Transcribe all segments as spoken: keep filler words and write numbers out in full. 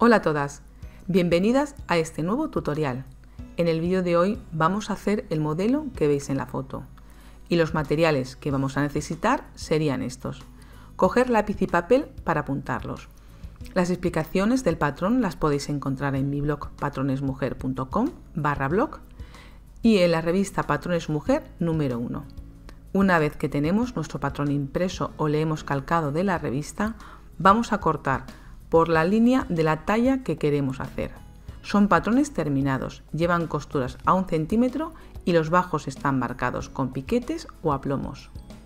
Hola a todas, bienvenidas a este nuevo tutorial. En el vídeo de hoy vamos a hacer el modelo que veis en la foto y los materiales que vamos a necesitar serían estos. Coger lápiz y papel para apuntarlos. Las explicaciones del patrón las podéis encontrar en mi blog patronesmujer punto com barra blog y en la revista Patrones Mujer número uno. Una vez que tenemos nuestro patrón impreso o le hemos calcado de la revista, vamos a cortar por la línea de la talla que queremos hacer. Son patrones terminados, llevan costuras a un centímetro y los bajos están marcados con piquetes o aplomos.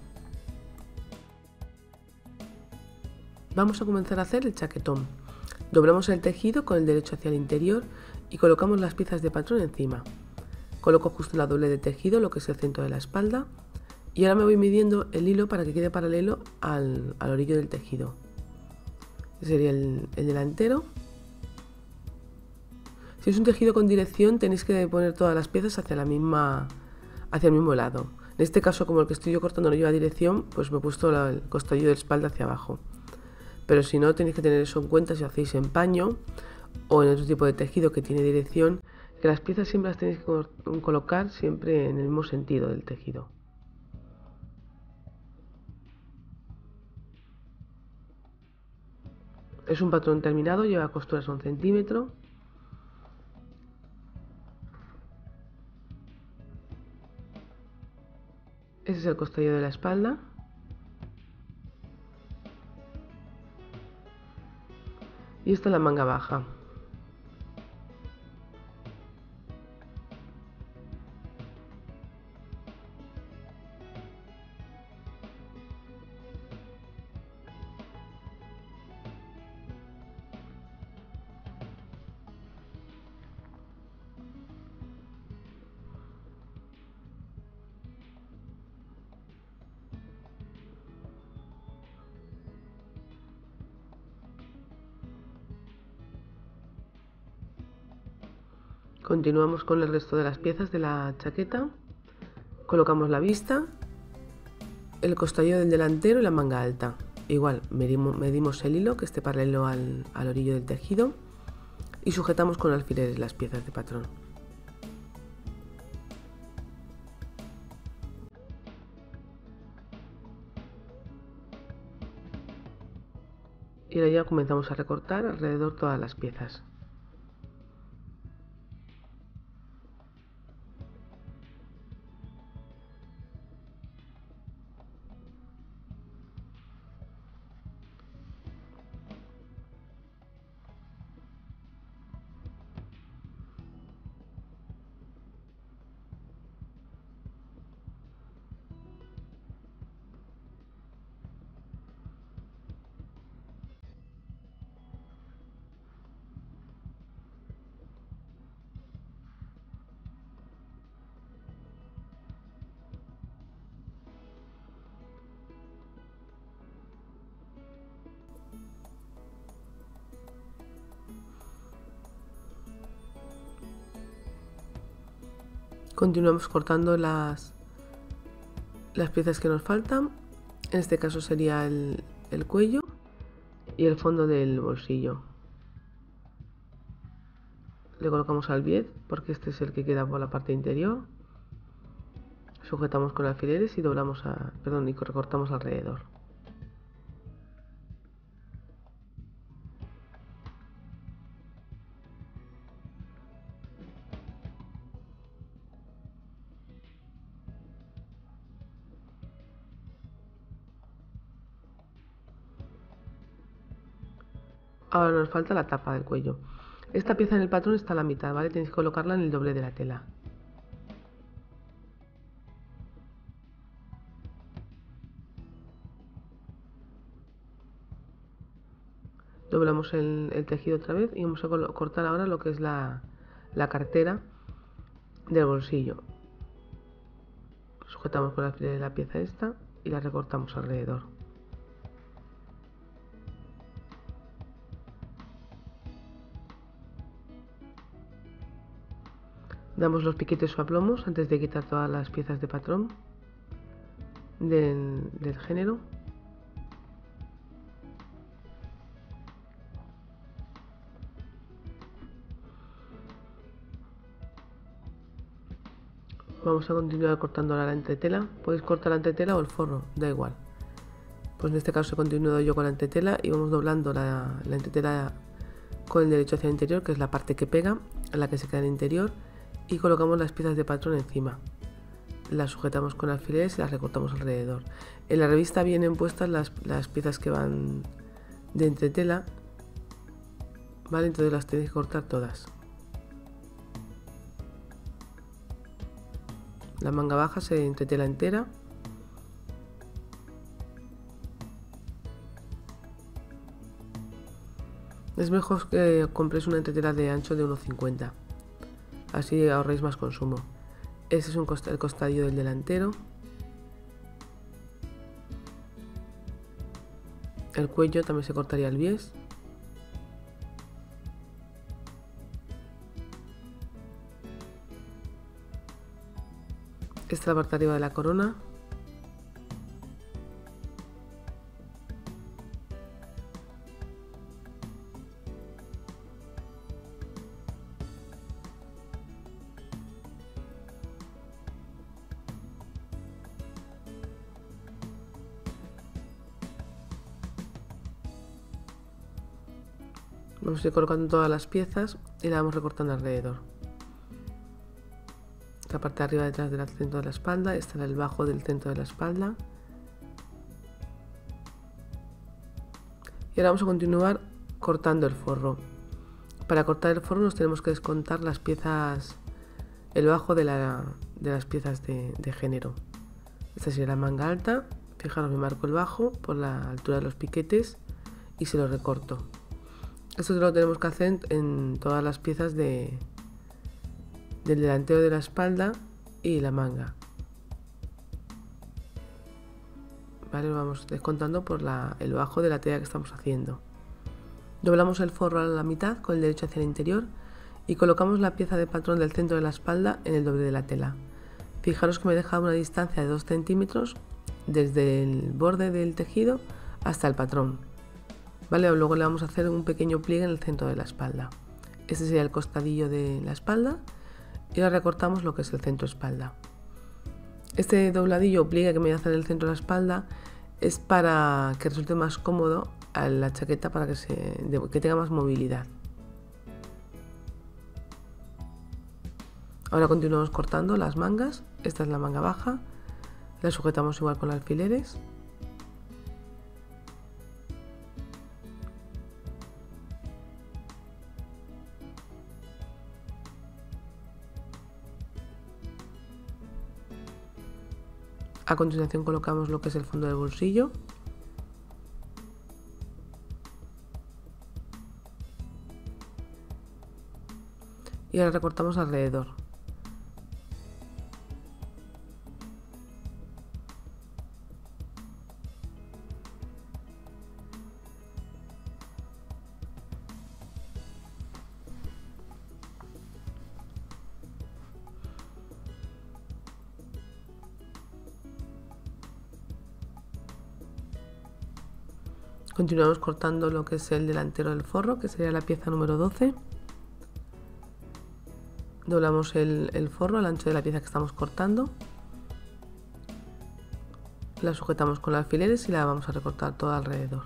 Vamos a comenzar a hacer el chaquetón. Doblamos el tejido con el derecho hacia el interior y colocamos las piezas de patrón encima. Coloco justo en la doble de tejido lo que es el centro de la espalda y ahora me voy midiendo el hilo para que quede paralelo al, al orillo del tejido. Este sería el, el delantero. Si es un tejido con dirección tenéis que poner todas las piezas hacia, la misma, hacia el mismo lado. En este caso, como el que estoy yo cortando no lleva dirección, pues me he puesto la, el costadillo de la espalda hacia abajo. Pero si no, tenéis que tener eso en cuenta si hacéis en paño o en otro tipo de tejido que tiene dirección, que las piezas siempre las tenéis que colocar siempre en el mismo sentido del tejido. Es un patrón terminado, lleva costuras a un centímetro. Ese es el costadillo de la espalda. Y esta es la manga baja. Continuamos con el resto de las piezas de la chaqueta. Colocamos la vista, el costadillo del delantero y la manga alta. Igual medimos, medimos el hilo que esté paralelo al, al orillo del tejido y sujetamos con alfileres las piezas de patrón. Y ahora ya comenzamos a recortar alrededor todas las piezas. Continuamos cortando las, las piezas que nos faltan. En este caso sería el, el cuello y el fondo del bolsillo. Le colocamos al bies porque este es el que queda por la parte interior. Sujetamos con alfileres y doblamos a, perdón, y recortamos alrededor. Ahora nos falta la tapa del cuello. Esta pieza en el patrón está a la mitad, ¿vale? Tenéis que colocarla en el doble de la tela. Doblamos el, el tejido otra vez y vamos a cortar ahora lo que es la, la cartera del bolsillo. Sujetamos con la, la pieza esta y la recortamos alrededor. Damos los piquetes o aplomos antes de quitar todas las piezas de patrón del, del género. Vamos a continuar cortando la entretela. Podéis cortar la entretela o el forro, da igual. Pues en este caso he continuado yo con la entretela y vamos doblando la, la entretela con el derecho hacia el interior, que es la parte que pega, en la que se queda en el interior, y colocamos las piezas de patrón encima. Las sujetamos con alfileres y las recortamos alrededor. En la revista vienen puestas las, las piezas que van de entretela, ¿vale? Entonces las tenéis que cortar todas. La manga baja se entretela entera. Es mejor que compréis una entretela de ancho de uno cincuenta, así ahorréis más consumo. Este es un costa el costadillo del delantero. El cuello también se cortaría el bies. Esta es la parte de arriba de la corona. Vamos a ir colocando todas las piezas y la vamos recortando alrededor. La parte de arriba detrás del centro de la espalda, esta en el bajo del centro de la espalda. Y ahora vamos a continuar cortando el forro. Para cortar el forro nos tenemos que descontar las piezas, el bajo de, la, de las piezas de, de género. Esta sería la manga alta. Fijaros, me marco el bajo por la altura de los piquetes y se lo recorto. Esto lo tenemos que hacer en todas las piezas de, del delantero de la espalda y la manga. Vale, lo vamos descontando por la, el bajo de la tela que estamos haciendo. Doblamos el forro a la mitad con el derecho hacia el interior y colocamos la pieza de patrón del centro de la espalda en el doble de la tela. Fijaros que me he dejado una distancia de dos centímetros desde el borde del tejido hasta el patrón. Vale, luego le vamos a hacer un pequeño pliegue en el centro de la espalda. Este sería el costadillo de la espalda y ahora recortamos lo que es el centro espalda. Este dobladillo o pliegue que me voy a hacer en el centro de la espalda es para que resulte más cómodo a la chaqueta, para que, se, que tenga más movilidad. Ahora continuamos cortando las mangas. Esta es la manga baja, la sujetamos igual con alfileres. A continuación colocamos lo que es el fondo del bolsillo. Y ahora recortamos alrededor. Continuamos cortando lo que es el delantero del forro, que sería la pieza número doce. Doblamos el, el forro al ancho de la pieza que estamos cortando. La sujetamos con alfileres y la vamos a recortar toda alrededor.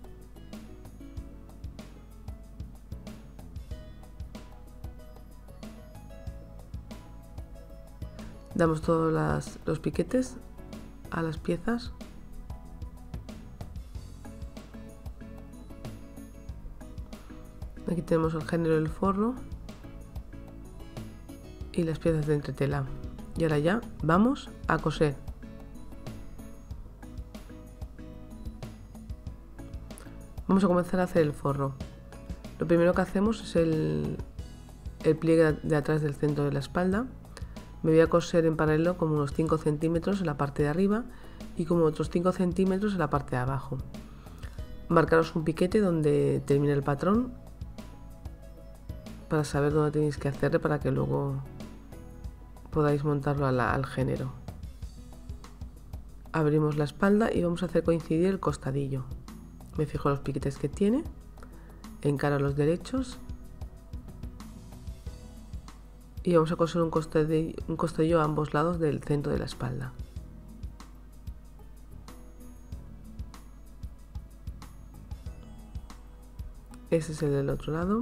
Damos todos las, los piquetes a las piezas. Aquí tenemos el género del forro y las piezas de entretela. Y ahora ya vamos a coser. Vamos a comenzar a hacer el forro. Lo primero que hacemos es el, el pliegue de atrás del centro de la espalda. Me voy a coser en paralelo como unos cinco centímetros en la parte de arriba y como otros cinco centímetros en la parte de abajo. Marcaros un piquete donde termine el patrón, para saber dónde tenéis que hacerle para que luego podáis montarlo a la, al género. Abrimos la espalda y vamos a hacer coincidir el costadillo. Me fijo los piquetes que tiene, encaro los derechos Y vamos a coser un costadillo, un costadillo a ambos lados del centro de la espalda. Ese es el del otro lado.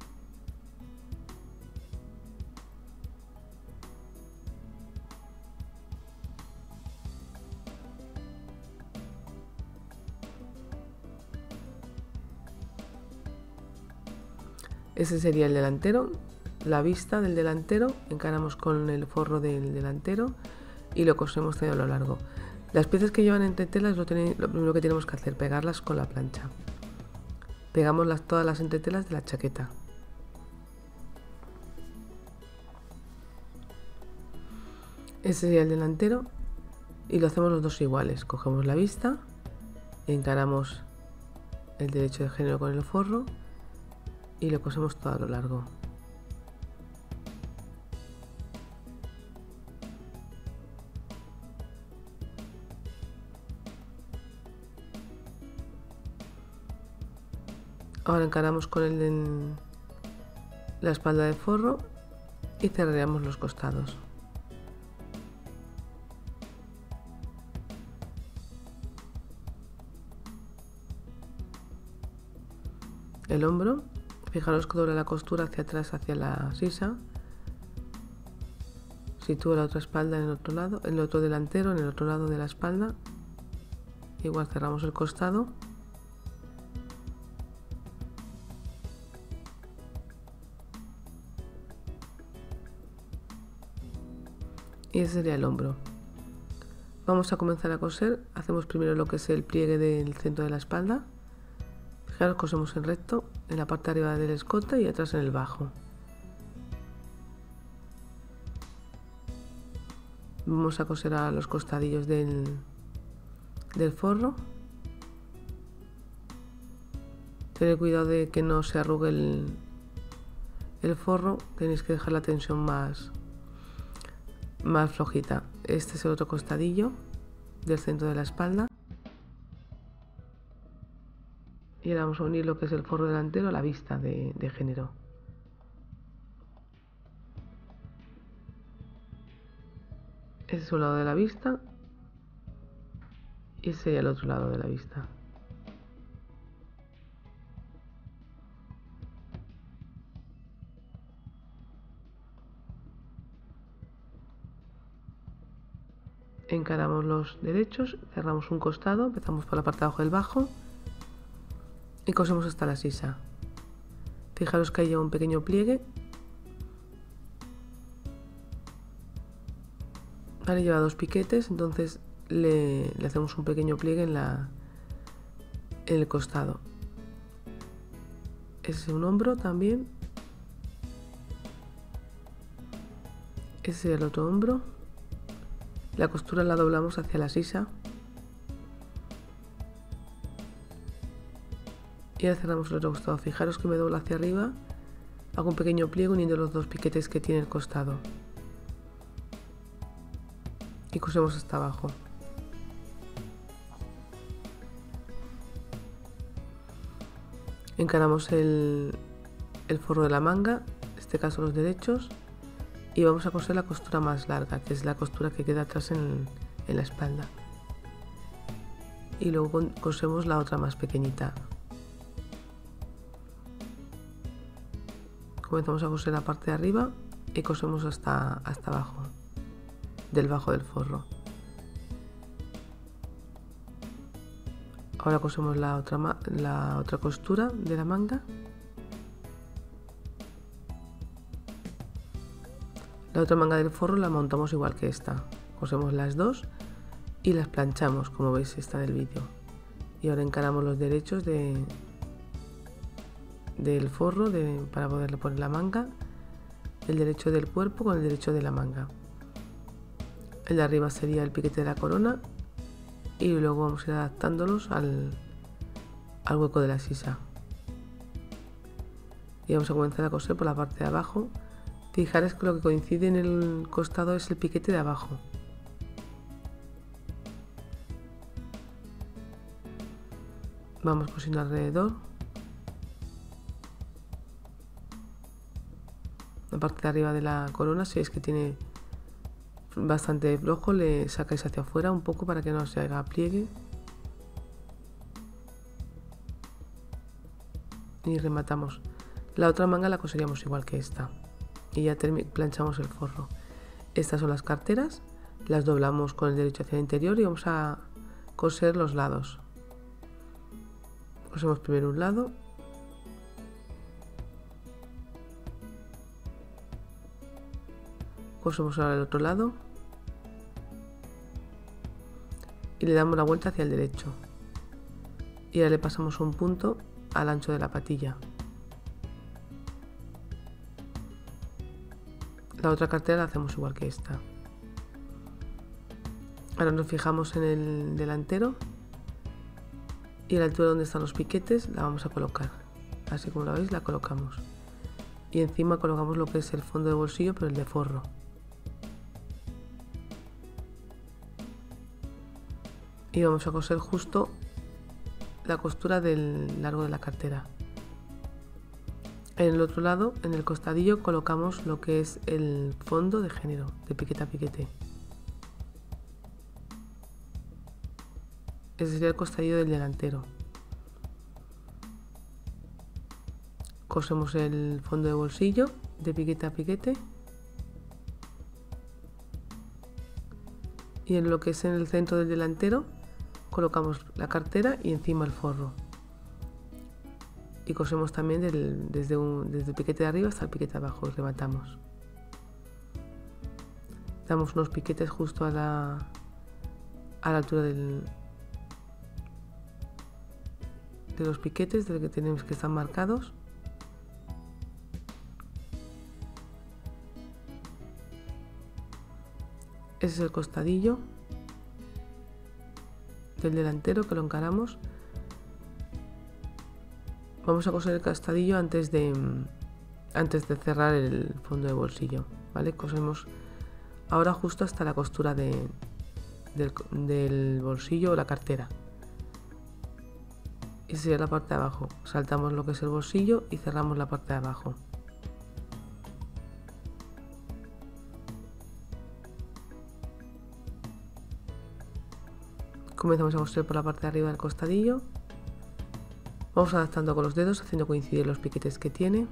Ese sería el delantero, la vista del delantero, encaramos con el forro del delantero y lo cosemos a lo largo. Las piezas que llevan entretelas, lo, tenéis, lo primero que tenemos que hacer, pegarlas con la plancha. Pegamos las, todas las entretelas de la chaqueta. Ese sería el delantero y lo hacemos los dos iguales. Cogemos la vista, encaramos el derecho de género con el forro y lo cosemos todo a lo largo. Ahora encaramos con el de la espalda de forro y cerramos los costados. El hombro, fijaros que dobla la costura hacia atrás, hacia la sisa. Sitúo la otra espalda en el otro lado, en el otro delantero, en el otro lado de la espalda. Igual cerramos el costado. Y ese sería el hombro. Vamos a comenzar a coser. Hacemos primero lo que es el pliegue del centro de la espalda. Fijaros, cosemos en recto en la parte de arriba del escote y atrás en el bajo. Vamos a coser a los costadillos del, del forro. Tened cuidado de que no se arrugue el, el forro, tenéis que dejar la tensión más, más flojita. Este es el otro costadillo del centro de la espalda. Y ahora vamos a unir lo que es el forro delantero a la vista de, de género. Este es un lado de la vista y ese es el otro lado de la vista. Encaramos los derechos, cerramos un costado, empezamos por la parte de abajo del bajo y cosemos hasta la sisa. Fijaros que ahí lleva un pequeño pliegue. Vale, lleva dos piquetes, entonces le, le hacemos un pequeño pliegue en, la, en el costado. Ese es un hombro también. Ese es el otro hombro. La costura la doblamos hacia la sisa. Y ahora cerramos el otro costado. Fijaros que me doblo hacia arriba, hago un pequeño pliegue uniendo los dos piquetes que tiene el costado. Y cosemos hasta abajo. Encaramos el, el forro de la manga, en este caso los derechos, y vamos a coser la costura más larga, que es la costura que queda atrás en, en la espalda. Y luego cosemos la otra más pequeñita. Comenzamos a coser la parte de arriba y cosemos hasta, hasta abajo, del bajo del forro. Ahora cosemos la otra, la otra costura de la manga. La otra manga del forro la montamos igual que esta. Cosemos las dos y las planchamos, como veis está del vídeo. Y ahora encaramos los derechos de, del forro de, para poderle poner la manga. El derecho del cuerpo con el derecho de la manga. El de arriba sería el piquete de la corona. Y luego vamos a ir adaptándolos al, al hueco de la sisa. Y vamos a comenzar a coser por la parte de abajo. Fijaros que lo que coincide en el costado es el piquete de abajo. Vamos cosiendo alrededor. la parte de arriba de la corona. Si veis que tiene bastante flojo, le sacáis hacia afuera un poco para que no se haga pliegue. Y rematamos. La otra manga la coseríamos igual que esta. Y ya planchamos el forro. Estas son las carteras. Las doblamos con el derecho hacia el interior y vamos a coser los lados. Cosemos primero un lado. Cosemos ahora el otro lado. Y le damos la vuelta hacia el derecho. Y ahora le pasamos un punto al ancho de la patilla. La otra cartera la hacemos igual que esta. Ahora nos fijamos en el delantero y a la altura donde están los piquetes la vamos a colocar. Así como la veis, la colocamos. Y encima colocamos lo que es el fondo de bolsillo, pero el de forro. Y vamos a coser justo la costura del largo de la cartera. En el otro lado, en el costadillo, colocamos lo que es el fondo de género, de piquete a piquete. Ese sería el costadillo del delantero. Cosemos el fondo de bolsillo de piquete a piquete. Y en lo que es en el centro del delantero, colocamos la cartera y encima el forro. Y cosemos también del, desde, un, desde el piquete de arriba hasta el piquete de abajo y rematamos. Damos unos piquetes justo a la, a la altura del, de los piquetes del que tenemos que estar marcados. Ese es el costadillo del delantero que lo encaramos. Vamos a coser el costadillo antes de antes de cerrar el fondo de bolsillo, ¿vale? Cosemos ahora justo hasta la costura de, del, del bolsillo o la cartera. Y sería la parte de abajo. Saltamos lo que es el bolsillo y cerramos la parte de abajo. Comenzamos a coser por la parte de arriba del costadillo. Vamos adaptando con los dedos, haciendo coincidir los piquetes que tiene.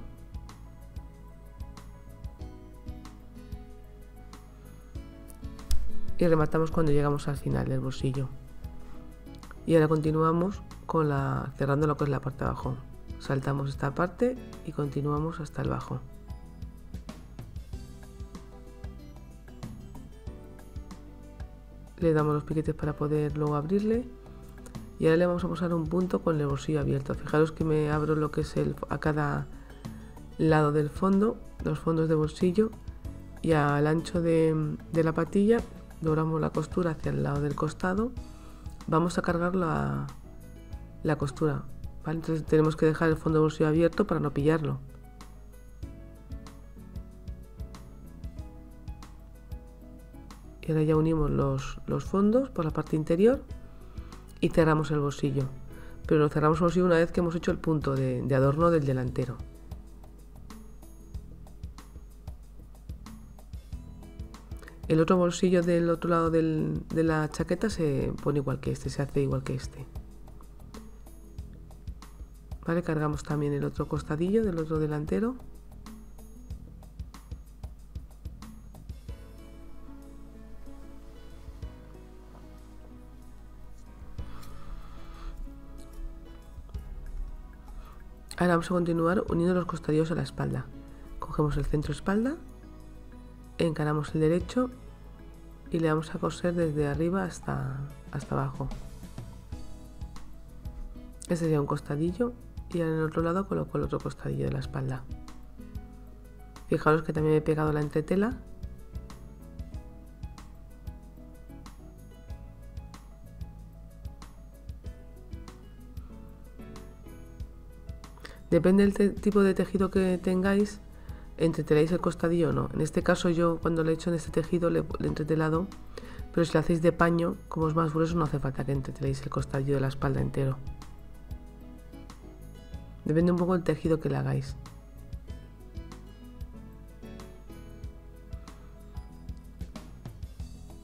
Y rematamos cuando llegamos al final del bolsillo. Y ahora continuamos con la, cerrando lo que es la parte de abajo. Saltamos esta parte y continuamos hasta el bajo. Le damos los piquetes para poder luego abrirle. Y ahora le vamos a posar un punto con el bolsillo abierto. Fijaros que me abro lo que es el, a cada lado del fondo, los fondos de bolsillo, y al ancho de, de la patilla doblamos la costura hacia el lado del costado. Vamos a cargar la, la costura, ¿vale? Entonces tenemos que dejar el fondo de bolsillo abierto para no pillarlo. Y ahora ya unimos los, los fondos por la parte interior y cerramos el bolsillo, pero lo cerramos el bolsillo una vez que hemos hecho el punto de, de adorno del delantero. El otro bolsillo del otro lado del, de la chaqueta se pone igual que este, se hace igual que este. Vale, cargamos también el otro costadillo del otro delantero. Ahora vamos a continuar uniendo los costadillos a la espalda. Cogemos el centro espalda, encaramos el derecho y le vamos a coser desde arriba hasta, hasta abajo. Este sería un costadillo y ahora en el otro lado coloco el otro costadillo de la espalda. Fijaros que también he pegado la entretela. Depende del tipo de tejido que tengáis, entreteláis el costadillo o no. En este caso yo cuando lo he hecho en este tejido le, le he entretelado, pero si lo hacéis de paño, como es más grueso, no hace falta que entreteléis el costadillo de la espalda entero. Depende un poco del tejido que le hagáis.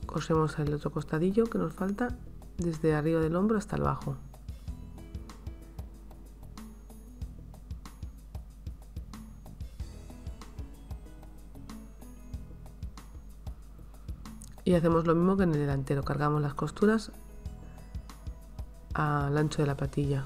Cosemos el otro costadillo que nos falta desde arriba del hombro hasta el bajo. Y hacemos lo mismo que en el delantero, cargamos las costuras al ancho de la patilla.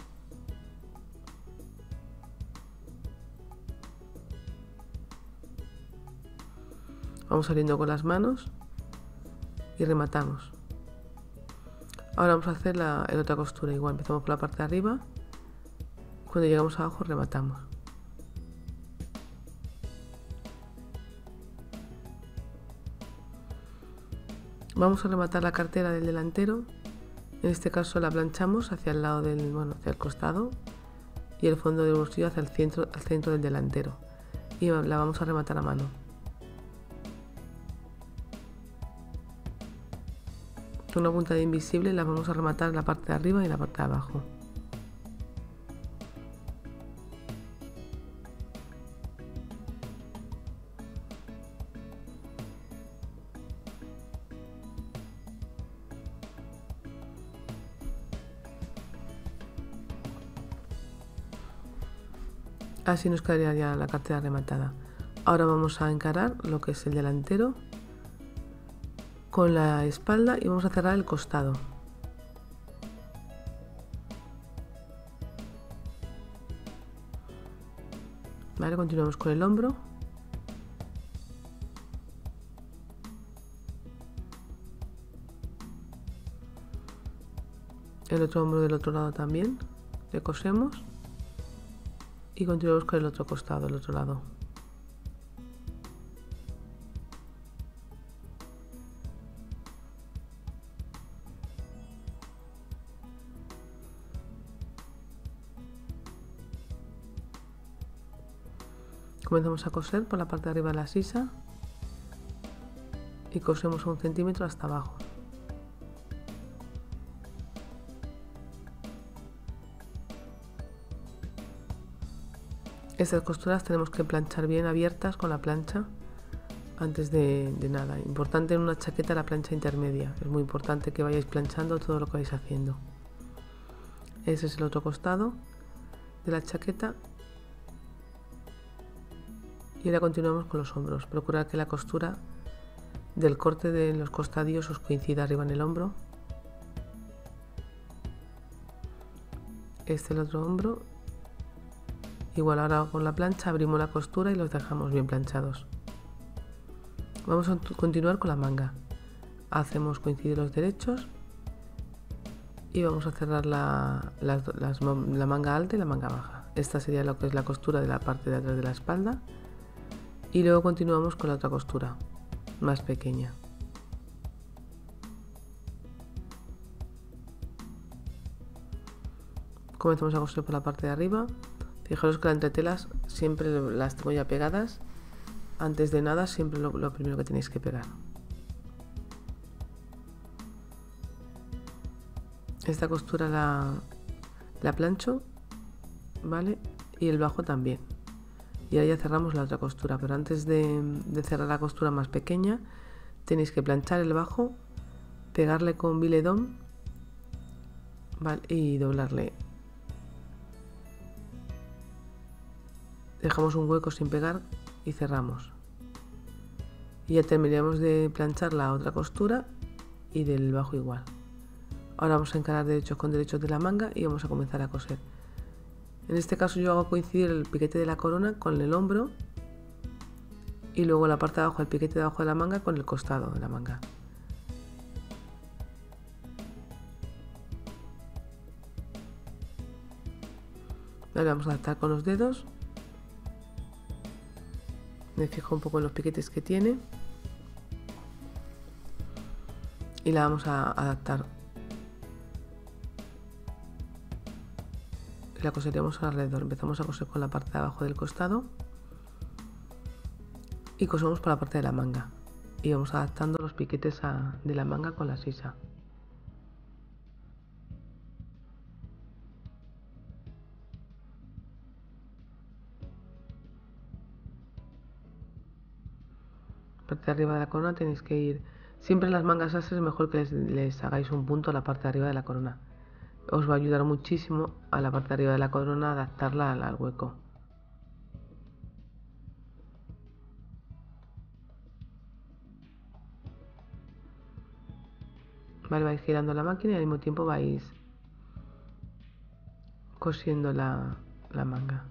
Vamos saliendo con las manos y rematamos. Ahora vamos a hacer la, la otra costura igual, empezamos por la parte de arriba, cuando llegamos abajo rematamos. Vamos a rematar la cartera del delantero, en este caso la planchamos hacia el lado del, bueno, hacia el costado y el fondo del bolsillo hacia el centro, al centro del delantero, y la vamos a rematar a mano. Con una punta de invisible la vamos a rematar en la parte de arriba y en la parte de abajo. Así nos quedaría ya la cartera rematada. Ahora vamos a encarar lo que es el delantero con la espalda y vamos a cerrar el costado. Vale, continuamos con el hombro. El otro hombro del otro lado también. Le cosemos. Y continuamos con el otro costado, el otro lado. Comenzamos a coser por la parte de arriba de la sisa y cosemos un centímetro hasta abajo. Estas costuras tenemos que planchar bien abiertas con la plancha antes de, de nada. Importante en una chaqueta la plancha intermedia. Es muy importante que vayáis planchando todo lo que vais haciendo. Ese es el otro costado de la chaqueta. Y ahora continuamos con los hombros. Procurad que la costura del corte de los costadillos os coincida arriba en el hombro. Este es el otro hombro. Igual ahora con la plancha abrimos la costura y los dejamos bien planchados. Vamos a continuar con la manga. Hacemos coincidir los derechos y vamos a cerrar la, la, las, la manga alta y la manga baja. Esta sería lo que es la costura de la parte de atrás de la espalda. Y luego continuamos con la otra costura, más pequeña. Comenzamos a coser por la parte de arriba. Fijaros que las entretelas siempre las tengo ya pegadas. Antes de nada, siempre lo, lo primero que tenéis que pegar. Esta costura la, la plancho, ¿vale? Y el bajo también. Y ahora ya cerramos la otra costura, pero antes de, de cerrar la costura más pequeña, tenéis que planchar el bajo, pegarle con biledón, ¿vale? Y doblarle. Dejamos un hueco sin pegar y cerramos. Y ya terminamos de planchar la otra costura y del bajo igual. Ahora vamos a encarar derechos con derechos de la manga y vamos a comenzar a coser. En este caso yo hago coincidir el piquete de la corona con el hombro y luego la parte de abajo, el piquete de abajo de la manga con el costado de la manga. Ahora vamos a adaptar con los dedos. Me fijo un poco en los piquetes que tiene y la vamos a adaptar. La coseremos alrededor. Empezamos a coser con la parte de abajo del costado y cosemos por la parte de la manga y vamos adaptando los piquetes a, de la manga con la sisa. La parte de arriba de la corona tenéis que ir Siempre en las mangas sastre es mejor que les, les hagáis un punto a la parte de arriba de la corona. Os va a ayudar muchísimo a la parte de arriba de la corona a adaptarla al, al hueco. Vale, vais girando la máquina y al mismo tiempo vais cosiendo la, la manga.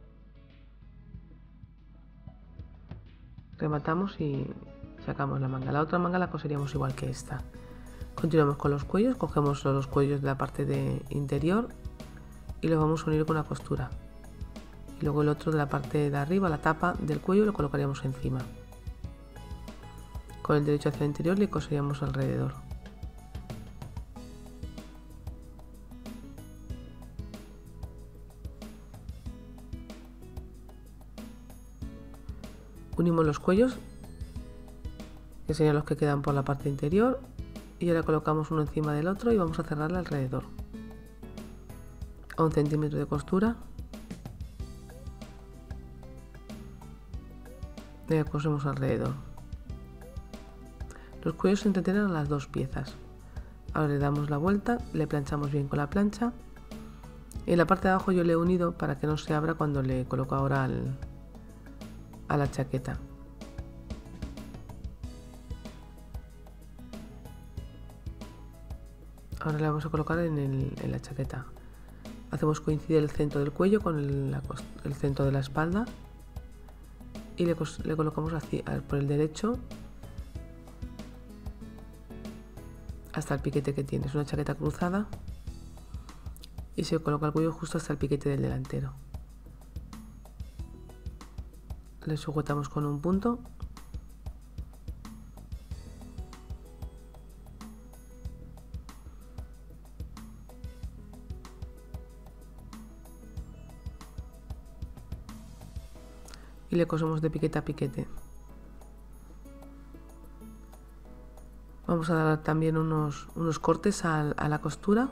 Rematamos y sacamos la manga. La otra manga la coseríamos igual que esta. Continuamos con los cuellos, cogemos los cuellos de la parte de interior y los vamos a unir con una costura. Y luego el otro de la parte de arriba, la tapa del cuello, lo colocaríamos encima. Con el derecho hacia el interior le coseríamos alrededor. Unimos los cuellos, que serían los que quedan por la parte interior, y ahora colocamos uno encima del otro y vamos a cerrarle alrededor. A un centímetro de costura. Y cosemos alrededor. Los cuellos se entretienen a las dos piezas. Ahora le damos la vuelta, le planchamos bien con la plancha. Y en la parte de abajo yo le he unido para que no se abra cuando le coloco ahora al, a la chaqueta. Ahora le vamos a colocar en, el, en la chaqueta. Hacemos coincidir el centro del cuello con el, la, el centro de la espalda y le, le colocamos hacia, por el derecho hasta el piquete que tiene. Es una chaqueta cruzada y se coloca el cuello justo hasta el piquete del delantero. Le sujetamos con un punto. Y le cosemos de piquete a piquete. Vamos a dar también unos, unos cortes a, a la costura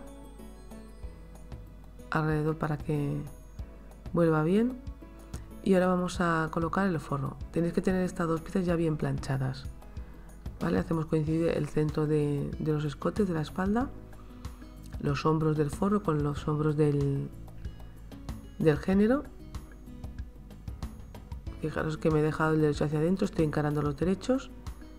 alrededor para que vuelva bien. Y ahora vamos a colocar el forro. Tenéis que tener estas dos piezas ya bien planchadas. ¿Vale? Hacemos coincidir el centro de, de los escotes de la espalda, los hombros del forro con los hombros del, del género. Fijaros que me he dejado el derecho hacia adentro, estoy encarando los derechos.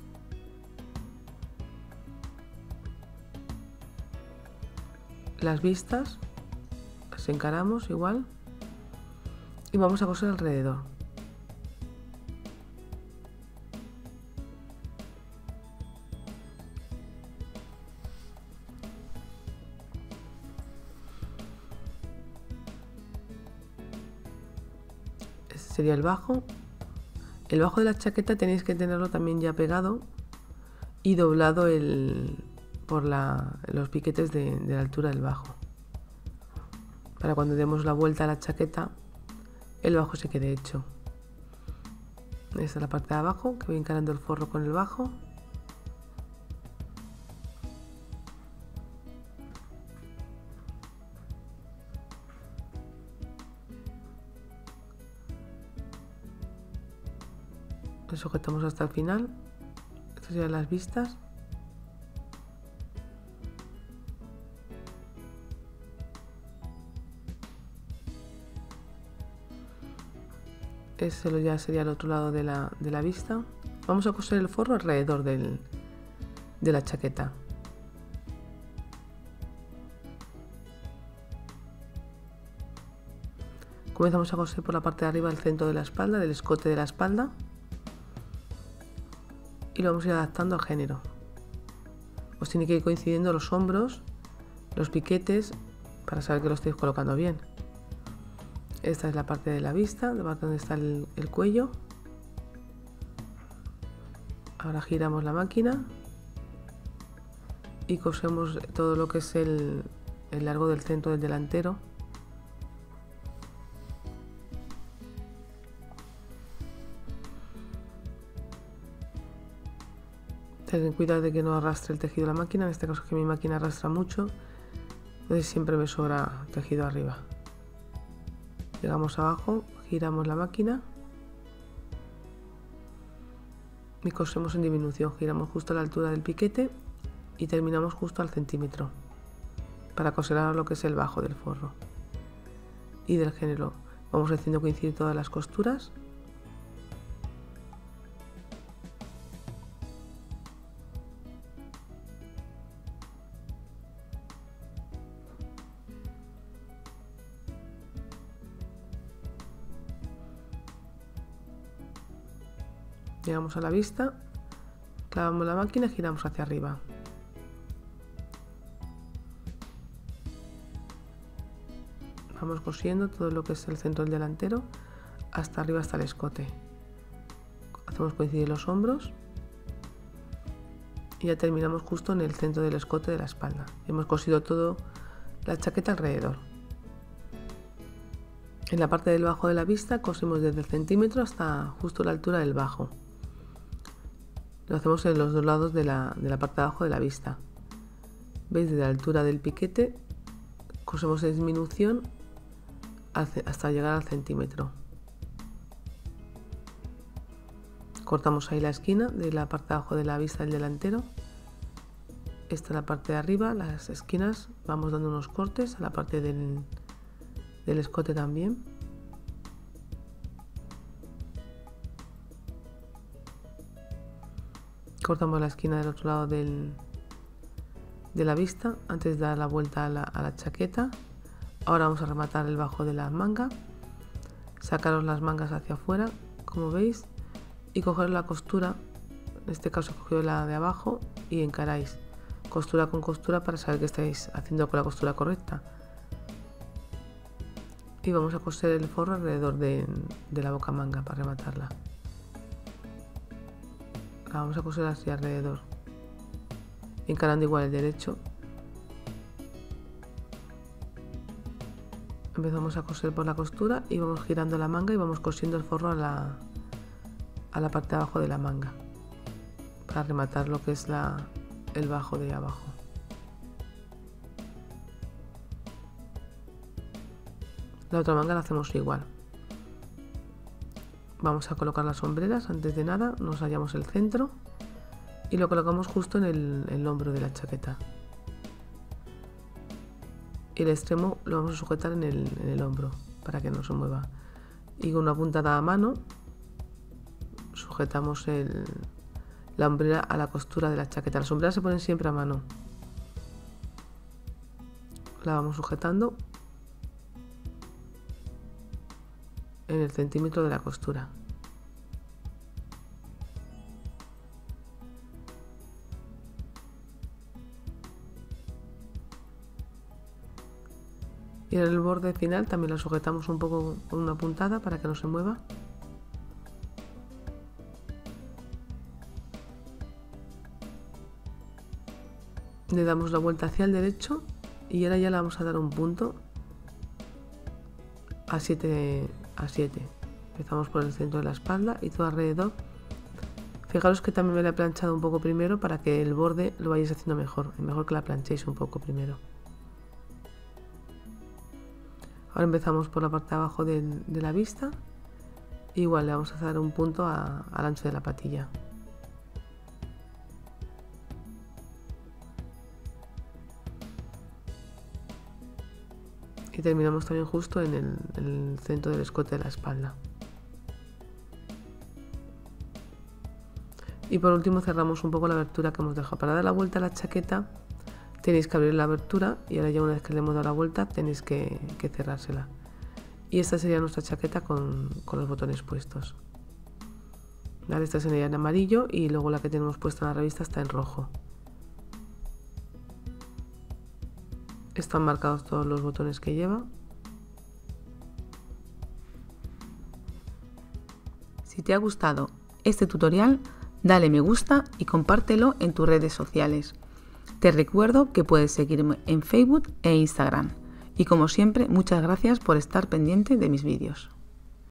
Las vistas, las encaramos igual. Y vamos a coser alrededor. Este sería el bajo. El bajo de la chaqueta tenéis que tenerlo también ya pegado y doblado el, por la, los piquetes de, de la altura del bajo. Para cuando demos la vuelta a la chaqueta, el bajo se quede hecho. Esta es la parte de abajo, que voy encarando el forro con el bajo. Lo sujetamos hasta el final. Estas serían las vistas. Ese ya sería el otro lado de la, de la vista. Vamos a coser el forro alrededor del, de la chaqueta. Comenzamos a coser por la parte de arriba el centro de la espalda, del escote de la espalda. Y lo vamos a ir adaptando al género. Os tiene que ir coincidiendo los hombros, los piquetes, para saber que lo estáis colocando bien. Esta es la parte de la vista, la parte donde está el, el cuello. Ahora giramos la máquina y cosemos todo lo que es el, el largo del centro del delantero. Ten cuidado de que no arrastre el tejido la máquina, en este caso es que mi máquina arrastra mucho, entonces siempre me sobra tejido arriba. Llegamos abajo, giramos la máquina y cosemos en disminución. Giramos justo a la altura del piquete y terminamos justo al centímetro para coser ahora lo que es el bajo del forro y del género. Vamos haciendo coincidir todas las costuras. Llegamos a la vista, clavamos la máquina y giramos hacia arriba. Vamos cosiendo todo lo que es el centro del delantero hasta arriba, hasta el escote. Hacemos coincidir los hombros y ya terminamos justo en el centro del escote de la espalda. Hemos cosido todo la chaqueta alrededor. En la parte del bajo de la vista cosimos desde el centímetro hasta justo la altura del bajo. Lo hacemos en los dos lados de la, de la parte de abajo de la vista. ¿Veis? Desde la altura del piquete cosemos en disminución hasta llegar al centímetro. Cortamos ahí la esquina de la parte de abajo de la vista del delantero. Esta es la parte de arriba, las esquinas vamos dando unos cortes a la parte del, del escote también. Cortamos la esquina del otro lado del, de la vista antes de dar la vuelta a la, a la chaqueta. Ahora vamos a rematar el bajo de la manga, sacaros las mangas hacia afuera, como veis, y coger la costura, en este caso he cogido la de abajo, y encaráis costura con costura para saber que estáis haciendo con la costura correcta. Y vamos a coser el forro alrededor de, de la boca manga para rematarla. La vamos a coser así alrededor, encarando igual el derecho. Empezamos a coser por la costura y vamos girando la manga y vamos cosiendo el forro a la, a la parte de abajo de la manga para rematar lo que es la, el bajo de abajo. La otra manga la hacemos igual. Vamos a colocar las sombreras. Antes de nada nos hallamos el centro y lo colocamos justo en el, el hombro de la chaqueta. Y el extremo lo vamos a sujetar en el, en el hombro para que no se mueva. Y con una puntada a mano sujetamos el, la hombrera a la costura de la chaqueta. Las sombreras se ponen siempre a mano. La vamos sujetando en el centímetro de la costura. Y en el borde final también la sujetamos un poco con una puntada para que no se mueva. Le damos la vuelta hacia el derecho y ahora ya le vamos a dar un punto a siete a siete. Empezamos por el centro de la espalda y todo alrededor. Fijaros que también me la he planchado un poco primero para que el borde lo vayáis haciendo mejor. Es mejor que la planchéis un poco primero. Ahora empezamos por la parte de abajo de, de la vista. Igual le vamos a dar un punto a, al ancho de la patilla. Y terminamos también justo en el, el centro del escote de la espalda. Y por último cerramos un poco la abertura que hemos dejado. Para dar la vuelta a la chaqueta tenéis que abrir la abertura y ahora ya una vez que le hemos dado la vuelta tenéis que, que cerrársela. Y esta sería nuestra chaqueta con, con los botones puestos. ¿Vale? Esta sería en amarillo y luego la que tenemos puesta en la revista está en rojo. Están marcados todos los botones que lleva. Si te ha gustado este tutorial, dale me gusta y compártelo en tus redes sociales. Te recuerdo que puedes seguirme en Facebook e Instagram. Y como siempre, muchas gracias por estar pendiente de mis vídeos.